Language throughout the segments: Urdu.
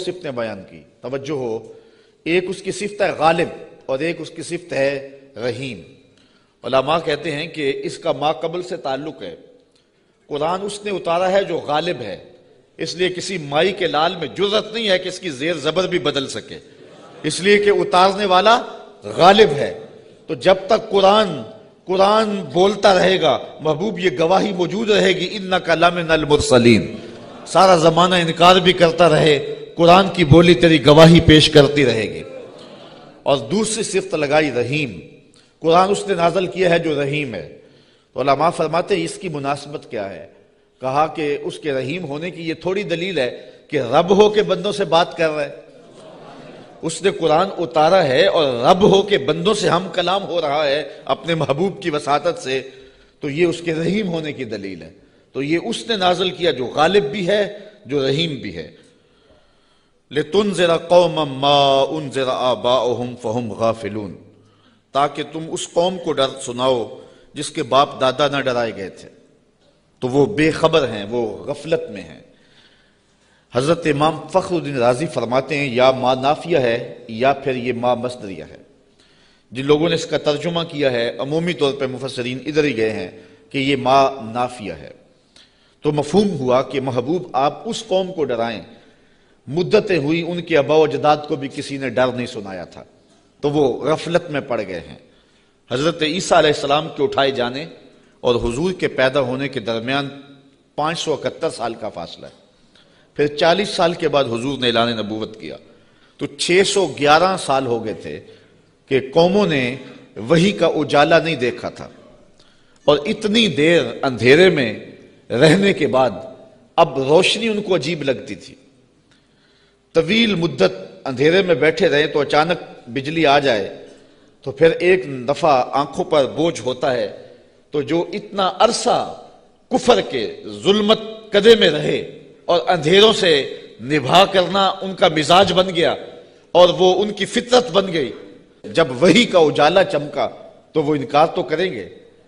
صفتیں بیان کی، توجہ ہو، ایک اس کی صفت ہے غالب اور ایک اس کی صفت ہے رحیم۔ علماء کہتے ہیں کہ اس کا ما قبل سے تعلق ہے، قرآن اس نے اتارا ہے جو غالب ہے، اس لیے کسی مائی کے لال میں جرأت نہیں ہے کہ اس کی زیر زبر بھی بدل سکے، اس لیے کہ اتارنے والا غالب ہے۔ تو جب تک قرآن بولتا رہے گا، محبوب یہ گواہی موجود رہے گی انک لمن المرسلین، سارا زمانہ انکار بھی کرتا رہے، قرآن کی بولی تیری گواہی پیش کرتی رہے گی۔ اور دوسری صفت لگائی رحیم، قرآن اس نے نازل کیا ہے جو رحیم ہے۔ تو علماء فرماتے ہیں اس کی مناسبت کیا ہے؟ کہا کہ اس کے رحیم ہونے کی یہ تھوڑی دلیل ہے کہ رب ہو کے بندوں سے بات کر رہا ہے، اس نے قرآن اتارا ہے اور رب ہو کے بندوں سے ہم کلام ہو رہا ہے اپنے محبوب کی وساطت سے، تو یہ اس کے رحیم ہونے کی دلیل ہے۔ تو یہ اس نے نازل کیا جو غالب بھی ہے، جو رحیم بھی ہے۔ لِتُنذِرَ قَوْمًا مَّا أُنذِرَ آبَاؤُهُمْ فَهُمْ غَافِلُونَ، تاکہ تم اس قوم کو ڈر سناؤ جس کے باپ دادا نہ ڈرائے گئے تھے، تو وہ بے خبر ہیں، وہ غفلت میں ہیں۔ حضرت امام فخر الدین رازی فرماتے ہیں یا ما نافیہ ہے یا پھر یہ ما مصدریہ ہے۔ جن لوگوں نے اس کا ترجمہ کیا ہے عمومی طور پہ مفسرین ادھر ہی گئے ہیں کہ یہ ما نافیہ ہے، تو مفہوم ہوا کہ محبوب آپ اس قوم کو ڈرائیں، مدتیں ہوئی ان کے آباء و اجداد کو بھی کسی نے ڈر نہیں سنایا تھا، تو وہ غفلت میں پڑ گئے ہیں۔ حضرت عیسیٰ علیہ السلام کے اٹھائے جانے اور حضور کے پیدا ہونے کے درمیان 571 سال کا فاصلہ ہے، پھر 40 سال کے بعد حضور نے اعلان نبوت کیا، تو 611 سال ہو گئے تھے کہ قوموں نے وحی کا اجالا نہیں دیکھا تھا، اور اتنی دیر اندھیرے میں رہنے کے بعد اب روشنی ان کو عجیب لگتی تھی۔ طویل مدت اندھیرے میں بیٹھے رہے تو اچانک بجلی آ جائے تو پھر ایک دفعہ آنکھوں پر بوجھ ہوتا ہے، تو جو اتنا عرصہ کفر کے ظلمت قدے میں رہے اور اندھیروں سے نبھا کرنا ان کا مزاج بن گیا اور وہ ان کی فطرت بن گئی، جب وحی کا اجالا چمکا تو وہ انکار تو کریں گے،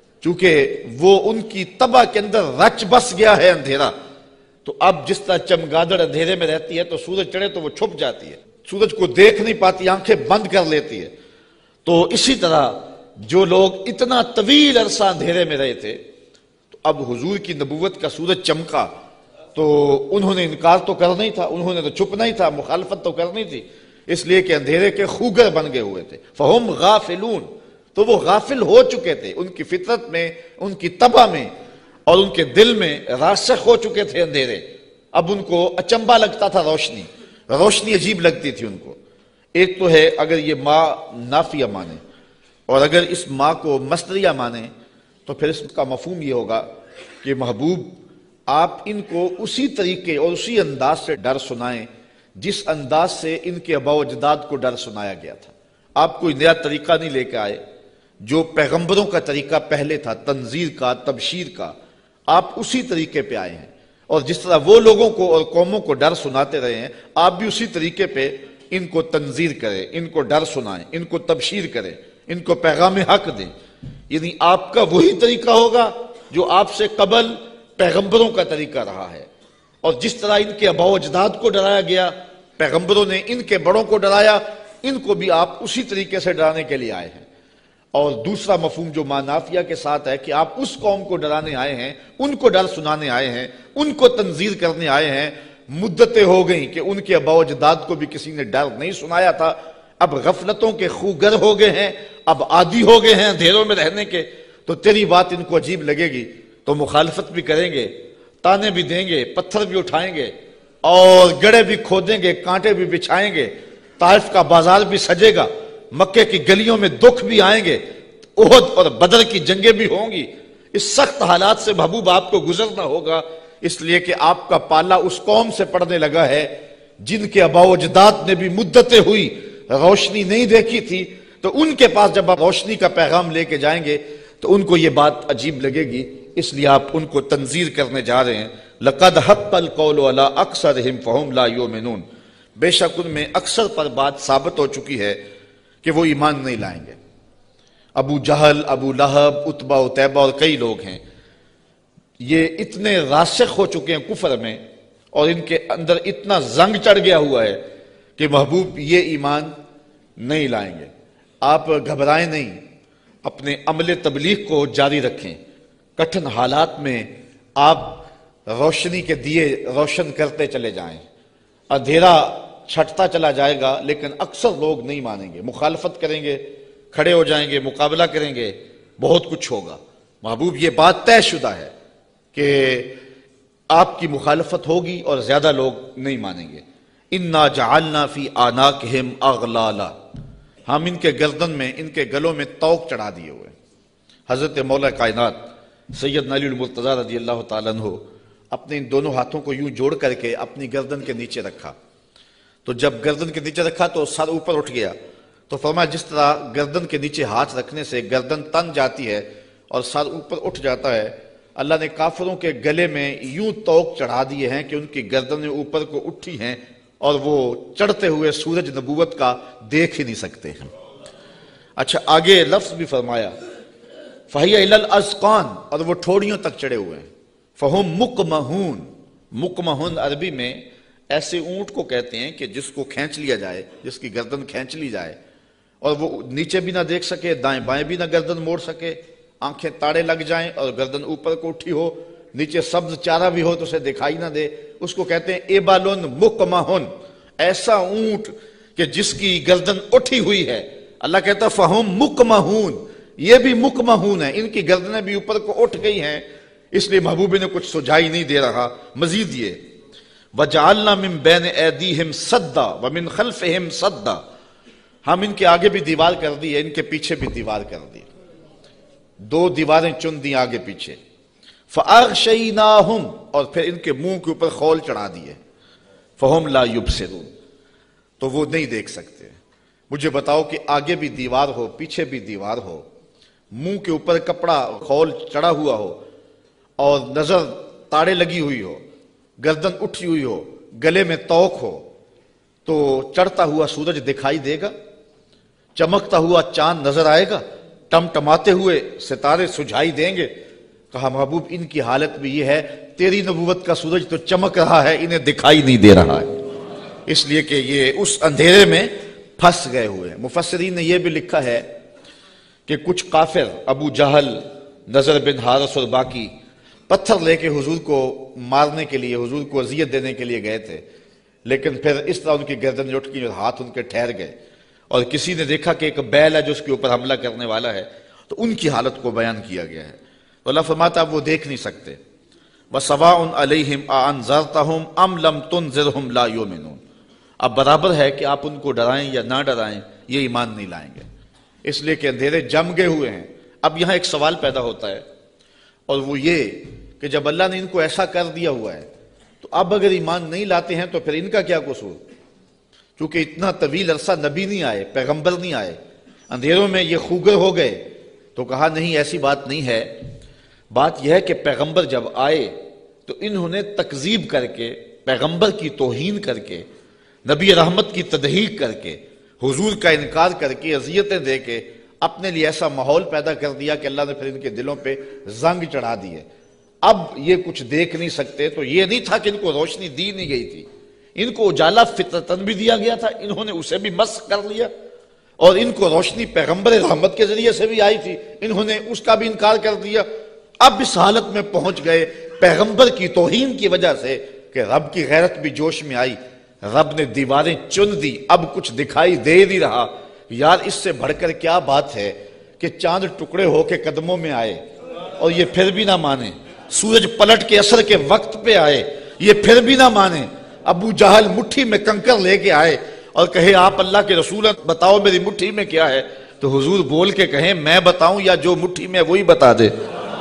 چونکہ وہ ان کی طبع کے اندر رچ بس گیا ہے اندھیرا۔ تو اب جس طرح چمگادڑ اندھیرے میں رہتی ہے تو سورج چڑھے تو وہ چھپ جاتی ہے، سورج کو دیکھ نہیں پاتی، آنکھیں بند کر لیتی ہے، تو اسی طرح جو لوگ اتنا طویل عرصہ اندھیرے میں رہے تھے، تو اب حضور کی نبوت کا سورج چمکا تو انہوں نے انکار تو کرنا ہی تھا، انہوں نے تو چھپنا ہی تھا، مخالفت تو کرنی تھی، اس لیے کہ اندھیرے کے خوگر بن گئے ہوئے تھے۔ فہم غافلون، تو وہ غافل ہو چکے تھے، ان کی فطرت میں، ان کی طبع میں اور ان کے دل میں راسخ ہو چکے تھے اندھیرے۔ اب ان کو اچنبھا لگتا تھا، روشنی عجیب لگتی تھی ان کو۔ ایک تو ہے اگر یہ ما نافیہ مانے، اور اگر اس ما کو مصدریہ مانے تو پھر اس کا مفہوم یہ ہوگا کہ محبوب آپ ان کو اسی طریقے اور اسی انداز سے ڈر سنائیں جس انداز سے ان کے آباء و اجداد کو ڈر سنایا گیا تھا۔ آپ کوئی نیا طریقہ نہیں لے کے آئے، جو پیغمبروں کا طریقہ پہلے تھا، تنذیر کا، تبشیر کا، آپ اسی طریقے پہ آئے ہیں، اور جس طرح وہ لوگوں کو اور قوموں کو ڈر سناتے رہے ہیں، آپ بھی اسی طریقے پہ ان کو تنذیر کریں، ان کو ڈر سنائیں، ان کو تبشیر کریں، ان کو پیغام حق دیں۔ یعنی آپ کا وہی طریقہ ہوگا جو آپ سے قبل پیغمبروں کا طریقہ رہا ہے، اور جس طرح ان کے آباء و اجداد کو ڈرایا گیا، پیغمبروں نے ان کے بڑوں کو ڈرایا، ان کو بھی آپ اسی طریقے سے ڈرانے کے لیے آئے ہیں۔ اور دوسرا مفہوم جو ما نافیہ کے ساتھ ہے کہ آپ اس قوم کو ڈرانے آئے ہیں، ان کو ڈر سنانے آئے ہیں، ان کو تنذیر کرنے آئے ہیں۔ مدتیں ہو گئیں کہ ان کے آباء و اجداد کو بھی کسی نے ڈر نہیں سنایا تھا، اب غفلتوں کے خوگر ہو گئے ہیں، اب عادی ہو گئے ہیں اندھیروں میں رہنے کے، تو تیری بات ان کو عجیب لگے گی تو مخالفت بھی کریں گے، تانے بھی دیں گے، پتھر بھی اٹھائیں گے، اور گڑھے بھی کھودیں گے، کانٹے بھی بچھائیں گے، طائف کا بازار بھی سجے گا، مکے کی گلیوں میں دکھ بھی آئیں گے، احد اور بدر کی جنگیں بھی ہوں گی۔ اس سخت حالات سے محبوب آپ کو گزرنا ہوگا، اس لیے کہ آپ کا پالا اس قوم سے پڑنے لگا ہے جن کے آباء و اجداد نے بھی مدتیں ہوئی روشنی نہیں دیکھی تھی، تو ان کے پاس جب آپ روشنی کا پیغام لے کے جائیں گے تو ان کو یہ بات عجیب لگے گی، اس لیے آپ ان کو تنذیر کرنے جا رہے ہیں۔ لَقَدْ حَقَّ الْقَوْلُ عَلَىٰ أَكْثَرِهِمْ فَهُمْ لَا يُؤْمِنُونَ، بے شک ان میں اکثر پر بات ثابت ہو چکی ہے کہ وہ ایمان نہیں لائیں گے۔ ابو جہل، ابو لہب، عتبہ عتیبہ اور کئی لوگ ہیں، یہ اتنے راسخ ہو چکے ہیں کفر میں اور ان کے اندر اتنا زنگ چڑھ گیا ہوا ہے کہ محبوب یہ ایمان نہیں لائیں گے۔ آپ گھبرائیں نہیں، اپنے عمل تبلیغ کو جاری رکھیں، کٹھن حالات میں آپ روشنی کے دیے روشن کرتے چلے جائیں، اندھیرا چھٹتا چلا جائے گا لیکن اکثر لوگ نہیں مانیں گے، مخالفت کریں گے، کھڑے ہو جائیں گے، مقابلہ کریں گے، بہت کچھ ہوگا۔ محبوب یہ بات طے شدہ ہے کہ آپ کی مخالفت ہوگی اور زیادہ لوگ نہیں مانیں گے۔ اِنَّا جَعَلْنَا فِي أَعْنَاقِهِمْ أَغْلَالًا، ہم ان کے گردن میں، ان کے گلوں میں طوق چڑھا دیے ہوئے۔ حضرت مولا کائنات سیدنا علی المرتضیٰ رضی اللہ تعالیٰ عنہ اپنے ان دونوں ہاتھوں کو یوں جوڑ کر کے اپنی گردن کے نیچے رکھا، تو جب گردن کے نیچے رکھا تو سر اوپر اٹھ گیا، تو فرمایا جس طرح گردن کے نیچے ہاتھ رکھنے سے گردن تن جاتی ہے اور سر اوپر اٹھ جاتا ہے، اللہ نے کافروں کے گلے میں یوں طوق چڑھا دیے ہیں کہ ان کی گردنیں اوپر کو اٹھی ہیں اور وہ چڑھتے ہوئے سورج نبوت کا دیکھ ہی نہیں سکتے ہیں۔ اچھا آگے لفظ بھی فرمایا فَهِيَ إِلَى الْأَذْقَانِ، اور وہ ٹھوڑیوں تک چڑھے ہوئے ہیں۔ فَهُمْ مُقْمَحُونَ، مقمحون عربی میں ایسے اونٹ کو کہتے ہیں کہ جس کو کھینچ لیا جائے، جس کی گردن کھینچ لی جائے اور وہ نیچے بھی نہ دیکھ سکے، دائیں بائیں بھی نہ گردن موڑ سکے، آنکھیں تاڑے لگ جائیں اور گردن اوپر کو اٹھی ہو، نیچے سبز چارہ بھی ہو تو اسے دکھائی نہ دے، اس کو کہتے ہیں ایبالن مقمحن، ایسا اونٹ کہ جس کی گردن اٹھی ہوئی ہے۔ اللہ کہتا ہے فہم مقمحون، یہ بھی مقمحون ہیں، ان کی گردنیں بھی اوپر کو اٹھ گئی ہیں، اس لیے محبوب نے کچھ سجائی نہیں دے رہا۔ مزید یہ وَجَعَلْنَا مِن بَيْنِ أَيْدِيهِمْ صَدًّا وَمِنْ خَلْفِهِمْ صَدًّا، ہم ان کے آگے بھی دیوار کر دی ہے، ان کے پیچھے بھی دیوار کر دی، دو دیواریں چن دی آگے پیچھے۔ فَأَغْشَيْنَاهُمْ، اور پھر ان کے منہ کے اوپر خول چڑھا دیے، فَهُمْ لَا يُبْصِرُونَ، تو وہ نہیں دیکھ سکتے۔ مجھے بتاؤ کہ آگے بھی دیوار ہو، پیچھے بھی دیوار ہو، منہ کے اوپر کپڑا خول چڑھا ہوا ہو اور نظر تاڑے لگی ہوئی ہو، گردن اٹھی ہوئی ہو، گلے میں طوق ہو، تو چڑھتا ہوا سورج دکھائی دے گا؟ چمکتا ہوا چاند نظر آئے گا؟ ٹمٹماتے ہوئے ستارے سجھائی دیں گے؟ کہا محبوب ان کی حالت بھی یہ ہے، تیری نبوت کا سورج تو چمک رہا ہے، انہیں دکھائی نہیں دے رہا ہے، اس لیے کہ یہ اس اندھیرے میں پھنس گئے ہوئے ہیں۔ مفسرین نے یہ بھی لکھا ہے کہ کچھ کافر، ابو جہل، نضر بن حارث اور باقی، پتھر لے کے حضور کو مارنے کے لیے، حضور کو اذیت دینے کے لیے گئے تھے، لیکن پھر اس طرح ان کی گردن اٹھ گئی اور ہاتھ ان کے ٹھہر گئے، اور کسی نے دیکھا کہ ایک بیل ہے جو اس کے اوپر حملہ کرنے والا ہے، تو ان کی حالت کو بیان کیا گیا ہے۔ تو اللہ فرماتا اب وہ دیکھ نہیں سکتے۔ وَسَوَاءٌ عَلَيْهِمْ أَأَنذَرْتَهُمْ أَمْ لَمْ تُنذِرْهُمْ لَا يُؤْمِنُونَ، اب برابر ہے کہ آپ ان کو ڈرائیں یا نہ ڈرائیں، یہ ایمان نہیں لائیں گے، اس لیے کہ اندھیرے جم گئے ہوئے ہیں۔ اب یہاں ایک سوال پیدا ہوتا ہے، اور وہ یہ کہ جب اللہ نے ان کو ایسا کر دیا ہوا ہے تو اب اگر ایمان نہیں لاتے ہیں تو پھر ان کا کیا قصور؟ چونکہ اتنا طویل عرصہ نبی نہیں آئے، پیغمبر نہیں آئے، اندھیروں میں یہ خوگر ہو گئے، تو کہا نہیں ایسی بات نہیں ہے، بات یہ ہے کہ پیغمبر جب آئے تو انہوں نے تکذیب کر کے، پیغمبر کی توہین کر کے، نبی رحمت کی تدحیق کر کے، حضور کا انکار کر کے، اذیتیں دے کے اپنے لیے ایسا ماحول پیدا کر دیا کہ اللہ نے پھر ان کے دلوں پہ زنگ چڑھا دیے۔ اب یہ کچھ دیکھ نہیں سکتے، تو یہ نہیں تھا کہ ان کو روشنی دی نہیں گئی تھی، ان کو اجالا فطرتاً بھی دیا گیا تھا، انہوں نے اسے بھی مسخ کر لیا، اور ان کو روشنی پیغمبر رحمت کے ذریعے سے بھی آئی تھی، انہوں نے اس کا بھی انکار کر دیا۔ اب اس حالت میں پہنچ گئے پیغمبر کی توہین کی وجہ سے کہ رب کی غیرت بھی جوش میں آئی، رب نے دیواریں چن دی، اب کچھ دکھائی دے نہیں رہا۔ یار اس سے بڑھ کر کیا بات ہے کہ چاند ٹکڑے ہو کے قدموں میں آئے اور یہ پھر بھی نہ مانے، سورج پلٹ کے عصر کے وقت پہ آئے، یہ پھر بھی نہ مانے، ابو جہل مٹھی میں کنکر لے کے آئے اور کہے آپ اللہ کے رسول ہیں، بتاؤ میری مٹھی میں کیا ہے، تو حضور بول کے کہیں میں بتاؤں یا جو مٹھی میں وہی بتا دے،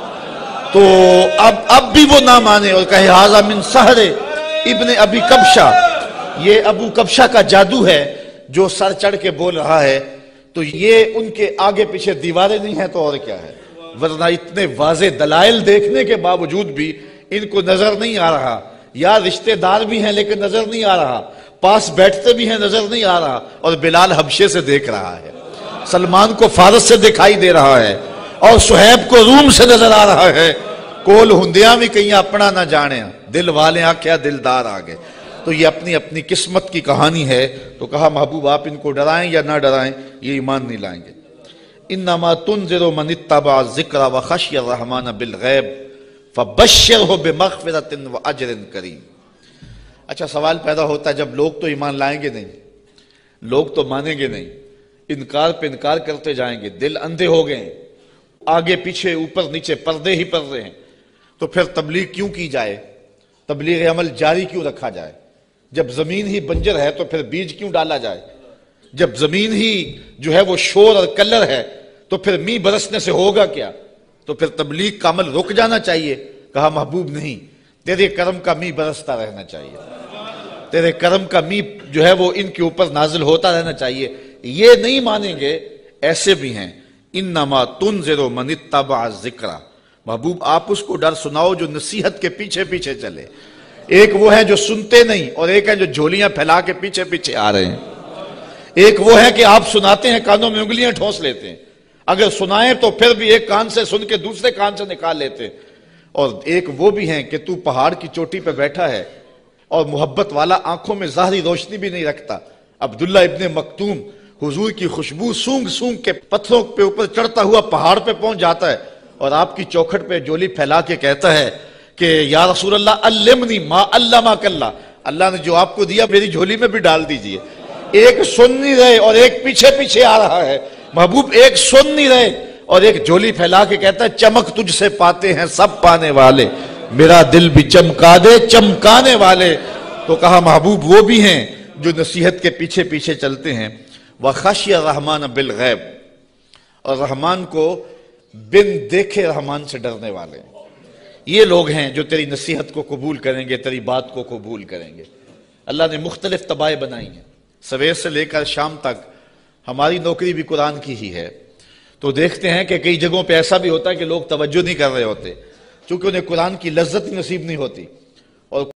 تو اب بھی وہ نہ مانے اور کہے ھذا من سحر ابن ابی کبشہ، یہ ابو کبشہ کا جادو ہے جو سر چڑھ کے بول رہا ہے۔ تو یہ ان کے آگے پیچھے دیواریں نہیں ہیں تو اور کیا ہے، ورنہ اتنے واضح دلائل دیکھنے کے باوجود بھی ان کو نظر نہیں آ رہا، یا رشتہ دار بھی ہیں لیکن نظر نہیں آ رہا، پاس بیٹھتے بھی ہیں نظر نہیں آ رہا، اور بلال حبشے سے دیکھ رہا ہے، سلمان کو فارس سے دکھائی دے رہا ہے، اور صہیب کو روم سے نظر آ رہا ہے، کول ہندیاں بھی کہیں اپنا نہ جانے۔ دل والے آکھیا دلدار آ گئے. تو یہ اپنی اپنی قسمت کی کہانی ہے. تو کہا محبوب آپ ان کو ڈرائیں یا نہ ڈرائیں یہ ایمان نہیں لائیں گے. انما تنذر من اتبع الذکر وخشی الرحمن بالغیب فبشرہ بمغفرۃ واجر کریم. اچھا سوال پیدا ہوتا ہے جب لوگ تو ایمان لائیں گے نہیں, لوگ تو مانیں گے نہیں, انکار پہ انکار کرتے جائیں گے, دل اندھے ہو گئے ہیں, آگے پیچھے اوپر نیچے پردے ہی پردے ہیں, تو پھر تبلیغ کیوں کی جائے, تبلیغ عمل جاری کیوں رکھا جائے؟ جب زمین ہی بنجر ہے تو پھر بیج کیوں ڈالا جائے؟ جب زمین ہی جو ہے وہ شور اور کلر ہے تو پھر می برسنے سے ہوگا کیا؟ تو پھر تبلیغ کا عمل رک جانا چاہیے. کہا محبوب نہیں, تیرے کرم کا می برستا رہنا چاہیے, تیرے کرم کا می جو ہے وہ ان کے اوپر نازل ہوتا رہنا چاہیے. یہ نہیں مانیں گے, ایسے بھی ہیں. انما تنذر من اتبع الذکر, محبوب آپ اس کو ڈر سناؤ جو نصیحت کے پیچھے پیچھے چلے. ایک وہ ہیں جو سنتے نہیں اور ایک ہے جو جھولیاں پھیلا کے پیچھے پیچھے آ رہے ہیں. ایک وہ ہے کہ آپ سناتے ہیں کانوں میں انگلیاں ٹھونس لیتے ہیں, اگر سنائیں تو پھر بھی ایک کان سے سن کے دوسرے کان سے نکال لیتے ہیں. اور ایک وہ بھی ہیں کہ تو پہاڑ کی چوٹی پہ بیٹھا ہے اور محبت والا, آنکھوں میں ظاہری روشنی بھی نہیں رکھتا. عبداللہ ابن مکتوم حضور کی خوشبو سونگ سونگ کے پتھروں پہ اوپر چڑھتا ہوا پہاڑ پہ پہنچ جاتا ہے اور آپ کی چوکھٹ پہ جولی پھیلا کے کہتا ہے کہ یا رسول اللہ علمنی ما علمک اللہ, اللہ نے جو آپ کو دیا میری جھولی میں بھی ڈال دیجئے. ایک سن نہیں رہے اور ایک پیچھے پیچھے آ رہا ہے. محبوب ایک سن نہیں رہے اور ایک جھولی پھیلا کے کہتا ہے چمک تجھ سے پاتے ہیں سب پانے والے, میرا دل بھی چمکا دے چمکانے والے. تو کہا محبوب وہ بھی ہیں جو نصیحت کے پیچھے پیچھے چلتے ہیں. وخشی الرحمن بالغیب, اور رحمان کو بن دیکھے رحمان سے ڈرنے والے. یہ لوگ ہیں جو تیری نصیحت کو قبول کریں گے, تیری بات کو قبول کریں گے. اللہ نے مختلف طبائع بنائی ہیں, سویر سے لے کر شام تک. ہماری نوکری بھی قرآن کی ہی ہے, تو دیکھتے ہیں کہ کئی جگہوں پہ ایسا بھی ہوتا ہے کہ لوگ توجہ نہیں کر رہے ہوتے چونکہ انہیں قرآن کی لذت نصیب نہیں ہوتی. اور